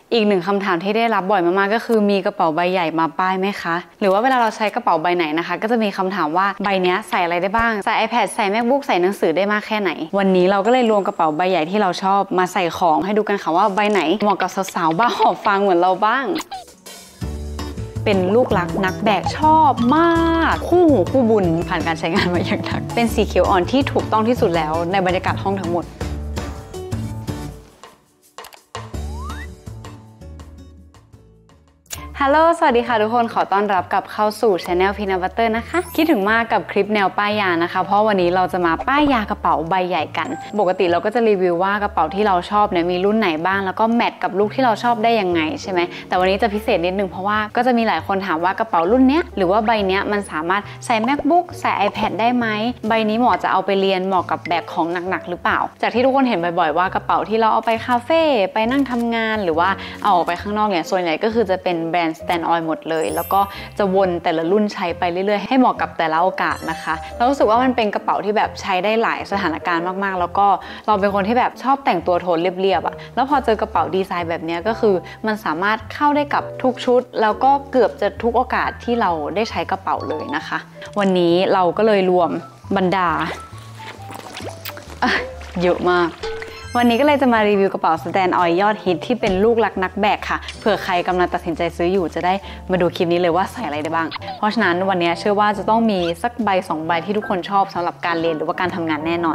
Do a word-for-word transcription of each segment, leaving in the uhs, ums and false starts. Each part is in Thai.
อีกหนึ่งคำถามที่ได้รับบ่อยมากๆก็คือมีกระเป๋าใบใหญ่มาป้ายไหมคะหรือว่าเวลาเราใช้กระเป๋าใบไหนนะคะก็จะมีคำถามว่าใบนี้ใส่อะไรได้บ้างใส่ iPad ใส่ MacBook ใส่หนังสือได้มากแค่ไหนวันนี้เราก็เลยรวมกระเป๋าใบใหญ่ที่เราชอบมาใส่ของให้ดูกันค่ะว่าใบไหนเหมาะกับสาวๆบ้าหอบฟางเหมือนเราบ้างเป็นลูกรักนักแบกชอบมากคู่หูคู่บุญผ่านการใช้งานมาอย่างหนักเป็นสีเขียวอ่อนที่ถูกต้องที่สุดแล้วในบรรยากาศห้องทั้งหมดฮัลโหลสวัสดีค่ะทุกคนขอต้อนรับกลับเข้าสู่ Channel Peanut Butter นะคะคิดถึงมากกับคลิปแนวป้ายยานะคะเพราะวันนี้เราจะมาป้ายยากระเป๋าใบใหญ่กันปกติเราก็จะรีวิวว่ากระเป๋าที่เราชอบเนี่ยมีรุ่นไหนบ้างแล้วก็แมทกับลุคที่เราชอบได้ยังไงใช่ไหมแต่วันนี้จะพิเศษนิดนึงเพราะว่าก็จะมีหลายคนถามว่ากระเป๋ารุ่นเนี้ยหรือว่าใบเนี้ยมันสามารถใส่ MacBook ใส่ iPad ได้ไหมใบนี้เหมาะจะเอาไปเรียนเหมาะกับแบกของหนักๆหรือเปล่าจากที่ทุกคนเห็นบ่อยๆว่ากระเป๋าที่เราเอาไปคาเฟ่ไปนั่งทำงานหรือว่าเอาออกไปข้างนอกเนี่ยส่วนใหญ่ก็คือจะเป็นแบรนด์ Stand Oil หมดเลยแล้วก็จะวนแต่ละรุ่นใช้ไปเรื่อยๆให้เหมาะกับแต่ละโอกาสนะคะเรารู้สึกว่ามันเป็นกระเป๋าที่แบบใช้ได้หลายสถานการณ์มากๆแล้วก็เราเป็นคนที่แบบชอบแต่งตัวโทนเรียบๆอะแล้วพอเจอกระเป๋าดีไซน์แบบนี้ก็คือมันสามารถเข้าได้กับทุกชุดแล้วก็เกือบจะทุกโอกาสที่เราได้ใช้กระเป๋าเลยนะคะวันนี้เราก็เลยรวมบรรดาเยอะมากวันนี้ก็เลยจะมารีวิวกระเป๋า Stand Oil ยอดฮิตที่เป็นลูกรักนักแบกค่ะเผื่อใครกำลังตัดสินใจซื้ออยู่จะได้มาดูคลิปนี้เลยว่าใส่อะไรได้บ้างเพราะฉะนั้นวันนี้เชื่อว่าจะต้องมีสักใบสองใบที่ทุกคนชอบสำหรับการเรียนหรือว่าการทำงานแน่นอน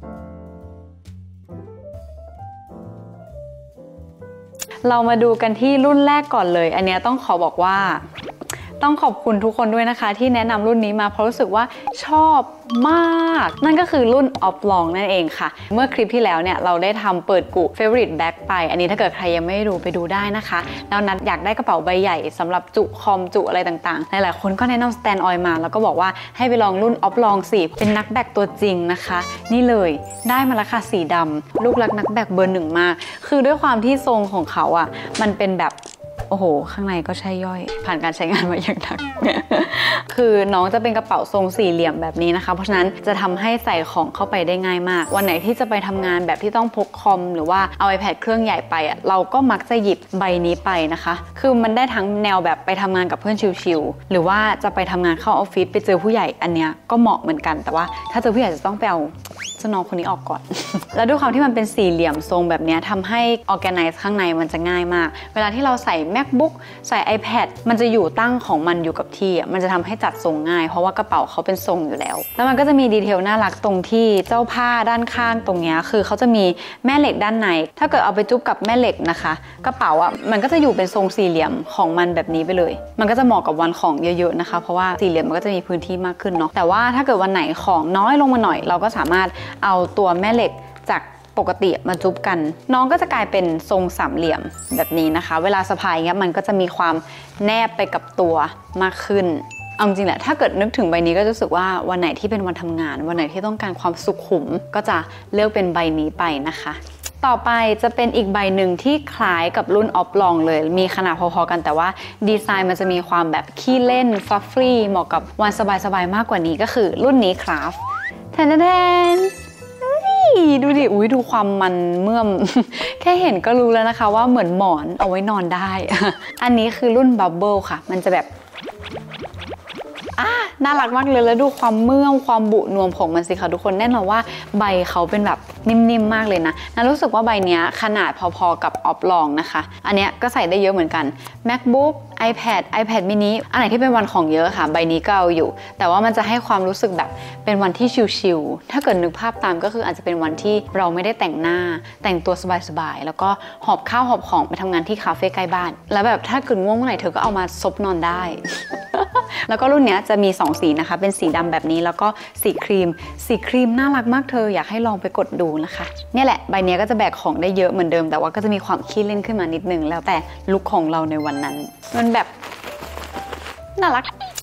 เรามาดูกันที่รุ่นแรกก่อนเลยอันนี้ต้องขอบอกว่าต้องขอบคุณทุกคนด้วยนะคะที่แนะนำรุ่นนี้มาเพราะรู้สึกว่าชอบมากนั่นก็คือรุ่น Oblong นั่นเองค่ะเมื่อคลิปที่แล้วเนี่ยเราได้ทำเปิดกุ Favorite Bag ไปอันนี้ถ้าเกิดใครยังไม่ดูไปดูได้นะคะแล้วนัดอยากได้กระเป๋าใบใหญ่สำหรับจุคอมจุอะไรต่างๆหลายๆคนก็แนะนำ Stand Oil มาแล้วก็บอกว่าให้ไปลองรุ่น Oblong สิเป็นนักแบกตัวจริงนะคะนี่เลยได้มาแล้วค่ะสีดำลูกรักนักแบกเบอร์หนึ่งมากคือด้วยความที่ทรงของเขาอ่ะมันเป็นแบบโอ้โหข้างในก็ใช่ย่อยผ่านการใช้งานมาอย่างหนัก คือน้องจะเป็นกระเป๋าทรงสี่เหลี่ยมแบบนี้นะคะเพราะฉะนั้นจะทำให้ใส่ของเข้าไปได้ง่ายมากวันไหนที่จะไปทำงานแบบที่ต้องพกคอมหรือว่าเอา iPad เครื่องใหญ่ไปอ่ะเราก็มักจะหยิบใบนี้ไปนะคะคือมันได้ทั้งแนวแบบไปทำงานกับเพื่อนชิลๆหรือว่าจะไปทำงานเข้าออฟฟิศไปเจอผู้ใหญ่อันเนี้ยก็เหมาะเหมือนกันแต่ว่าถ้าเจอผู้ใหญ่จะต้องไปเอาเจ้าน้องคนนี้ออกก่อน แล้วด้วยความที่มันเป็นสี่เหลี่ยมทรงแบบนี้ทำให้ organize ข้างในมันจะง่ายมากเวลาที่เราใส่ MacBook ใส่ iPad มันจะอยู่ตั้งของมันอยู่กับที่มันจะทำให้จัดทรงง่ายเพราะว่ากระเป๋าเขาเป็นทรงอยู่แล้วแล้วมันก็จะมีดีเทลน่ารักตรงที่เจ้าผ้าด้านข้างตรงนี้คือเขาจะมีแม่เหล็กด้านในถ้าเกิดเอาไปจุ๊บกับแม่เหล็กนะคะกระเป๋าอ่ะมันก็จะอยู่เป็นทรงสี่เหลี่ยมของมันแบบนี้ไปเลยมันก็จะเหมาะกับวันของเยอะๆนะคะเพราะว่าสี่เหลี่ยมมันก็จะมีพื้นที่มากขึ้นเนาะแต่ว่าถ้าเกิดวันไหนของน้อยลงมาหน่อยเราก็สามารถเอาตัวแม่เหล็กจากปกติมาจุ๊บกันน้องก็จะกลายเป็นทรงสามเหลี่ยมแบบนี้นะคะเวลาสะพายเงี้ยมันก็จะมีความแนบไปกับตัวมากขึ้นเอาจริงแหละถ้าเกิดนึกถึงใบนี้ก็รู้สึกว่าวันไหนที่เป็นวันทำงานวันไหนที่ต้องการความสุขุมก็จะเลือกเป็นใบนี้ไปนะคะต่อไปจะเป็นอีกใบหนึ่งที่คล้ายกับรุ่น Oblong เลยมีขนาดพอๆกันแต่ว่าดีไซน์มันจะมีความแบบขี้เล่นฟัฟฟี่เหมาะกับวันสบายๆมากกว่านี้ก็คือรุ่นนี้ครับแทนแทนดูดิอุ้ยดูความมันเมื่อม แค่เห็นก็รู้แล้วนะคะว่าเหมือนหมอนเอาไว้นอนได้ อันนี้คือรุ่น Bubble ค่ะมันจะแบบน่ารักมากเลยแล้วดูความเมื่อมความบุนวมของมันสิคะทุกคนแน่นอนว่าใบเขาเป็นแบบนิ่มๆมากเลยนะน่ารู้สึกว่าใบนี้ขนาดพอๆกับ Oblong นะคะอันนี้ก็ใส่ได้เยอะเหมือนกัน MacBook iPad iPad mini อันไหนที่เป็นวันของเยอะค่ะใบนี้ก็เอาอยู่แต่ว่ามันจะให้ความรู้สึกแบบเป็นวันที่ชิลๆถ้าเกิดนึกภาพตามก็คืออาจจะเป็นวันที่เราไม่ได้แต่งหน้าแต่งตัวสบายๆแล้วก็หอบข้าวหอบของไปทำงานที่คาเฟ่ใกล้บ้านแล้วแบบถ้าเกิดง่วงเมื่อไหร่เธอก็เอามาซบนอนได้ แล้วก็รุ่นนี้จะมีสองสีนะคะเป็นสีดำแบบนี้แล้วก็สีครีมสีครีมน่ารักมากเธออยากให้ลองไปกดดูนะคะเนี่ยแหละใบนี้ก็จะแบกของได้เยอะเหมือนเดิมแต่ว่าก็จะมีความขี้เล่นขึ้นมานิดนึงแล้วแต่ลุคของเราในวันนั้นมันแบบน่ารัก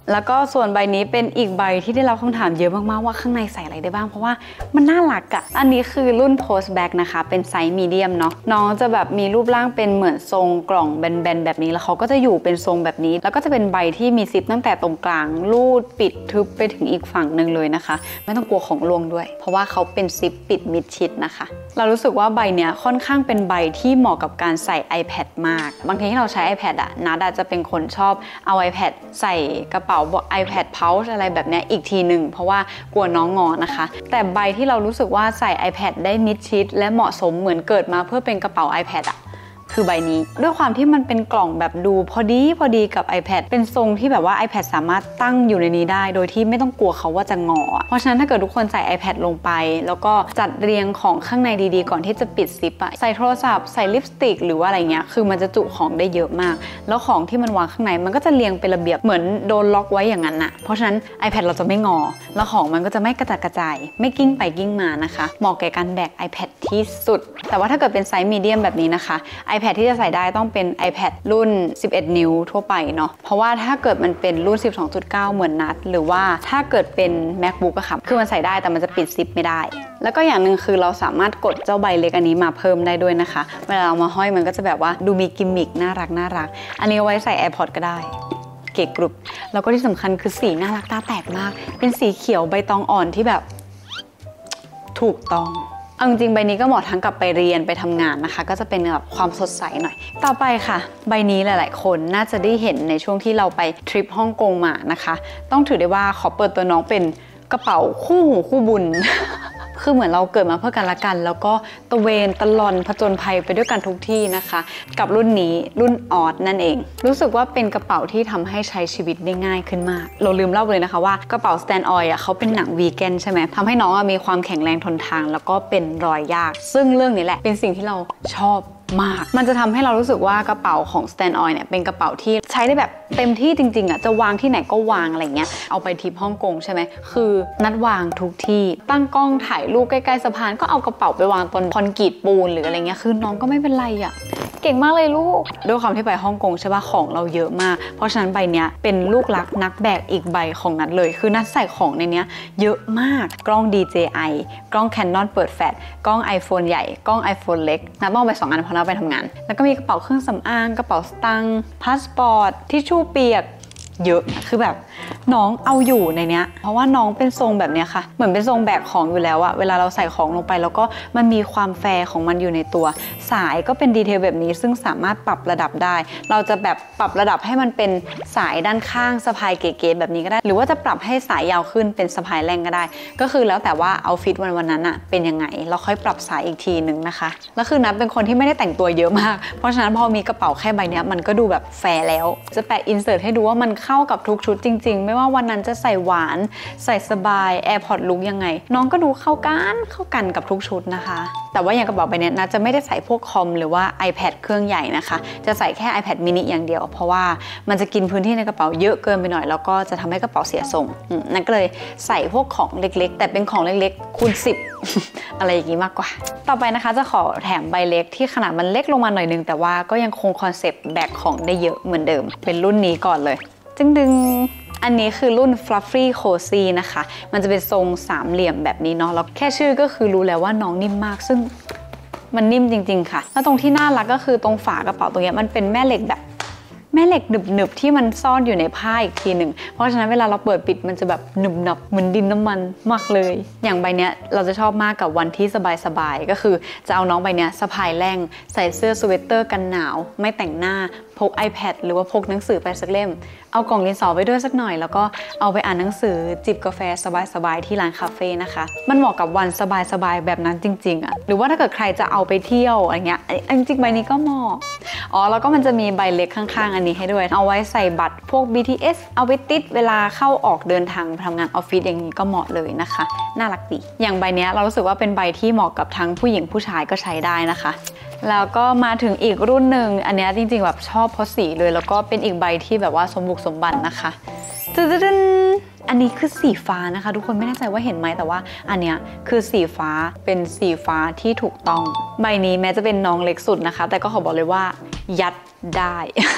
แล้วก็ส่วนใบนี้เป็นอีกใบที่ได้รับคำถามเยอะมากๆว่าข้างในใส่อะไรได้บ้างเพราะว่ามันน่ารักอะอันนี้คือรุ่น Post Bag นะคะเป็นไซส์มีเดียมเนาะน้องจะแบบมีรูปร่างเป็นเหมือนทรงกล่องแบนๆแบบนี้แล้วเขาก็จะอยู่เป็นทรงแบบนี้แล้วก็จะเป็นใบที่มีซิปตั้งแต่ตรงกลางรูดปิดทึบไปถึงอีกฝั่งหนึ่งเลยนะคะไม่ต้องกลัวของร่วงด้วยเพราะว่าเขาเป็นซิปปิดมิดชิดนะคะเรารู้สึกว่าใบเนี้ยค่อนข้างเป็นใบที่เหมาะกับการใส่ iPad มากบางทีที่เราใช้ iPad อะนัดจะเป็นคนชอบเอา iPad ใส่กระเป๋า iPad Pouch อะไรแบบนี้อีกทีหนึ่งเพราะว่ากลัวน้องงอนะคะแต่ใบที่เรารู้สึกว่าใส่ iPad ได้มิดชิดและเหมาะสมเหมือนเกิดมาเพื่อเป็นกระเป๋า iPad อะคือใบนี้ด้วยความที่มันเป็นกล่องแบบดูพอดีพอดีกับ iPad เป็นทรงที่แบบว่า iPad สามารถตั้งอยู่ในนี้ได้โดยที่ไม่ต้องกลัวเขาว่าจะงอเพราะฉะนั้นถ้าเกิดทุกคนใส่ iPad ลงไปแล้วก็จัดเรียงของข้างในดีๆก่อนที่จะปิดซิปอะใส่โทรศัพท์ใส่ลิปสติกหรือว่าอะไรเงี้ยคือมันจะจุของได้เยอะมากแล้วของที่มันวางข้างในมันก็จะเรียงเป็นระเบียบเหมือนโดนล็อกไว้อย่างนั้นอะเพราะฉะนั้น iPad เราจะไม่งอแล้วของมันก็จะไม่กระจัดกระจายไม่กิ้งไปกิ้งมานะคะเหมาะแก่การแบก iPad ที่สุดแต่ว่าถ้าเกิดเป็นไซส์มีเดียมแบบนี้นะคะ iPad ที่จะใส่ได้ต้องเป็น iPad รุ่นสิบเอ็ดนิ้วทั่วไปเนาะเพราะว่าถ้าเกิดมันเป็นรุ่น สิบสองจุดเก้า เหมือนนัดหรือว่าถ้าเกิดเป็น MacBook อะค่ะคือมันใส่ได้แต่มันจะปิดซิปไม่ได้แล้วก็อย่างหนึ่งคือเราสามารถกดเจ้าใบเล็กอันนี้มาเพิ่มได้ด้วยนะคะเวลาเรามาห้อยมันก็จะแบบว่าดูมีกิมมิคน่ารักน่ารักอันนี้เอาไว้ใส่ AirPods ก็ได้เก๋กรุบแล้วก็ที่สำคัญคือสีน่ารักตาแตกมากเป็นสีเขียวใบตองอ่อนที่แบบถูกต้องเอาจริงๆใบนี้ก็เหมาะทั้งกับไปเรียนไปทำงานนะคะก็จะเป็นแบบความสดใสหน่อยต่อไปค่ะใบนี้หลายๆคนน่าจะได้เห็นในช่วงที่เราไปทริปฮ่องกงมานะคะต้องถือได้ว่าขอเปิดตัวน้องเป็นกระเป๋าคู่หูคู่บุญ คือเหมือนเราเกิดมาเพื่อกันละกันแล้วก็ตะเวนตะลอนผจญภัยไปด้วยกันทุกที่นะคะกับรุ่นนี้รุ่นออสนั่นเองรู้สึกว่าเป็นกระเป๋าที่ทำให้ใช้ชีวิตได้ง่ายขึ้นมากเราลืมเล่าเลยนะคะว่ากระเป๋า Stand Oil อ่ะเขาเป็นหนังวีแกนใช่ไหมทำให้น้องมีความแข็งแรงทนทานแล้วก็เป็นรอยยากซึ่งเรื่องนี้แหละเป็นสิ่งที่เราชอบมากมันจะทำให้เรารู้สึกว่ากระเป๋าของ Stand Oil เนี่ยเป็นกระเป๋าที่ใช้ได้แบบเต็มที่จริงๆอ่ะจะวางที่ไหนก็วางอะไรเงี้ยเอาไปทริปฮ่องกงใช่ไหมคือนัดวางทุกที่ตั้งกล้องถ่ายรูปใกล้ๆสะพานก็เอากระเป๋าไปวางบนคอนกรีตปูนหรืออะไรเงี้ยคือน้องก็ไม่เป็นไรอ่ะเก่งมากเลยลูกด้วยความที่ไปฮ่องกงใช่ป่ะของเราเยอะมากเพราะฉะนั้นใบเนี้ยเป็นลูกรักนักแบกอีกใบของนัดเลยคือนัดใส่ของในเนี้ยเยอะมากกล้อง ดี เจ ไอ กล้อง Canon เปิดแฟลชกล้อง iPhone ใหญ่กล้อง iPhone เล็กนัดต้องไปสองอันเพราะนัดไปทำงานแล้วก็มีกระเป๋าเครื่องสำอางกระเป๋าสตางค์พาสปอร์ตทิชชู่เปียกเยอะคือแบบน้องเอาอยู่ในเนี้ยเพราะว่าน้องเป็นทรงแบบเนี้ยค่ะเหมือนเป็นทรงแบกของอยู่แล้วอะเวลาเราใส่ของลงไปแล้วก็มันมีความแฟร์ของมันอยู่ในตัวสายก็เป็นดีเทลแบบนี้ซึ่งสามารถปรับระดับได้เราจะแบบปรับระดับให้มันเป็นสายด้านข้างสะพายเก๋ๆแบบนี้ก็ได้หรือว่าจะปรับให้สายยาวขึ้นเป็นสะพายแรงก็ได้ก็คือแล้วแต่ว่าเอาฟิตวันวันนั้นอะเป็นยังไงเราค่อยปรับสายอีกทีนึงนะคะแล้วคือนับเป็นคนที่ไม่ได้แต่งตัวเยอะมากเพราะฉะนั้นพอมีกระเป๋าแค่ใบเนี้ยมันก็ดูแบบแฟร์แล้วจะแปะอินเสิร์ตให้ดูว่ามันเข้ากับทุกชุดจริงๆไม่ว่าวันนั้นจะใส่หวานใส่สบาย AirPods ลุคยังไงน้องก็ดูเข้ากันเข้ากันกับทุกชุดนะคะแต่ว่าอย่างกระเป๋าใบนี้นะจะไม่ได้ใส่พวกคอมหรือว่า iPad เครื่องใหญ่นะคะจะใส่แค่ iPad mini อย่างเดียวเพราะว่ามันจะกินพื้นที่ในกระเป๋าเยอะเกินไปหน่อยแล้วก็จะทำให้กระเป๋าเสียทรงนั่นก็เลยใส่พวกของเล็กๆแต่เป็นของเล็กๆคูณสิบ อะไรอย่างนี้มากกว่าต่อไปนะคะจะขอแถมใบเล็กที่ขนาดมันเล็กลงมาหน่อยนึงแต่ว่าก็ยังคงคอนเซปต์แบกของได้เยอะเหมือนเดิมเป็นรุ่นนี้ก่อนเลยจึงดึงอันนี้คือรุ่น Fluffy Cozy นะคะมันจะเป็นทรงสามเหลี่ยมแบบนี้เนาะแล้วแค่ชื่อก็คือรู้แล้วว่าน้องนิ่มมากซึ่งมันนิ่มจริงๆค่ะแล้วตรงที่น่ารักก็คือตรงฝากระเป๋าตรงนี้มันเป็นแม่เหล็กแบบแม่เหล็กหนึบๆที่มันซ่อนอยู่ในผ้าอีกทีหนึ่งเพราะฉะนั้นเวลาเราเปิดปิดมันจะแบบหนึบหนับเหมือนดินน้ำมันมากเลยอย่างใบเนี้ยเราจะชอบมากกับวันที่สบายๆก็คือจะเอาน้องใบเนี้ยสะพายแรงใส่เสื้อสเวตเตอร์กันหนาวไม่แต่งหน้าพก iPad หรือว่าพกหนังสือไปสักเล่มเอากล่องดินสอไปด้วยสักหน่อยแล้วก็เอาไปอ่านหนังสือจิบกาแฟสบายๆที่ร้านคาเฟ่นะคะมันเหมาะกับวันสบายๆแบบนั้นจริงๆอะหรือว่าถ้าเกิดใครจะเอาไปเที่ยวอะไรเงี้ยจริงๆใบนี้ก็เหมาะอ๋อแล้วก็มันจะมีใบเล็กข้างๆอันนี้ให้ด้วยเอาไว้ใส่บัตรพวก บี ที เอส เอาไปติดเวลาเข้าออกเดินทางทำงานออฟฟิศอย่างนี้ก็เหมาะเลยนะคะน่ารักดีอย่างใบนี้เรารู้สึกว่าเป็นใบที่เหมาะกับทั้งผู้หญิงผู้ชายก็ใช้ได้นะคะแล้วก็มาถึงอีกรุ่นหนึ่งอันนี้จริงๆแบบชอบเพราะสีเลยแล้วก็เป็นอีกใบที่แบบว่าสมบุกสมบันนะคะตึ๊ดอันนี้คือสีฟ้านะคะทุกคนไม่แน่ใจว่าเห็นไหมแต่ว่าอันเนี้ยคือสีฟ้าเป็นสีฟ้าที่ถูกต้องใบนี้แม้จะเป็นน้องเล็กสุดนะคะแต่ก็ขอบอกเลยว่ายัดได้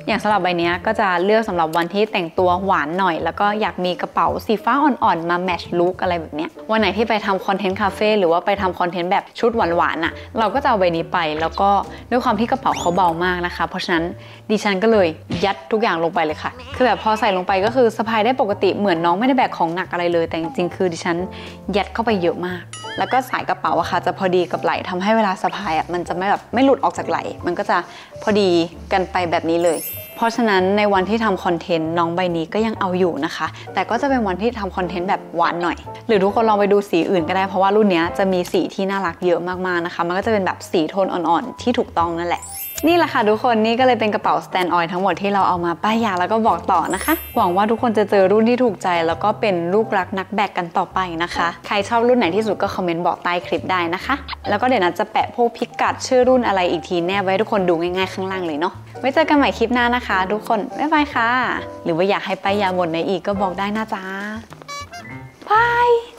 อย่างสำหรับใบนี้ก็จะเลือกสำหรับวันที่แต่งตัวหวานหน่อยแล้วก็อยากมีกระเป๋าสีฟ้าอ่อนๆมาแมทช์ลุคอะไรแบบเนี้ยวันไหนที่ไปทำคอนเทนต์คาเฟ่หรือว่าไปทำคอนเทนต์แบบชุดหวานๆอ่ะเราก็จะเอาใบนี้ไปแล้วก็ด้วยความที่กระเป๋าเขาเบามากนะคะเพราะฉะนั้นดิฉันก็เลยยัดทุกอย่างลงไปเลยค่ะคือแบบพอใส่ลงไปก็คือสะพายได้ปกติเหมือนน้องไม่ได้แบกของหนักอะไรเลยแต่จริงๆคือดิฉันยัดเข้าไปเยอะมากแล้วก็สายกระเป๋าอะค่ะจะพอดีกับไหล่ทำให้เวลาสะพายอะมันจะไม่แบบไม่หลุดออกจากไหล่มันก็จะพอดีกันไปแบบนี้เลยเพราะฉะนั้นในวันที่ทำคอนเทนต์น้องใบนี้ก็ยังเอาอยู่นะคะแต่ก็จะเป็นวันที่ทำคอนเทนต์แบบหวานหน่อยหรือทุกคนลองไปดูสีอื่นก็ได้เพราะว่ารุ่นนี้จะมีสีที่น่ารักเยอะมากๆนะคะมันก็จะเป็นแบบสีโทนอ่อนๆที่ถูกต้องนั่นแหละนี่แหละค่ะทุกคนนี่ก็เลยเป็นกระเป๋า Stand Oil ทั้งหมดที่เราเอามาป้ายยาแล้วก็บอกต่อนะคะหวังว่าทุกคนจะเจอรุ่นที่ถูกใจแล้วก็เป็นลูกรักนักแบกกันต่อไปนะคะใครชอบรุ่นไหนที่สุดก็คอมเมนต์บอกใต้คลิปได้นะคะแล้วก็เดี๋ยวนัทจะแปะพวกพิกัดชื่อรุ่นอะไรอีกทีแนบไว้ทุกคนดูง่ายๆข้างล่างเลยเนาะไว้เจอกันใหม่คลิปหน้านะคะทุกคนบ๊ายบายค่ะหรือว่าอยากให้ป้ายยาหมดไหนอีกก็บอกได้นะจ๊ะบาย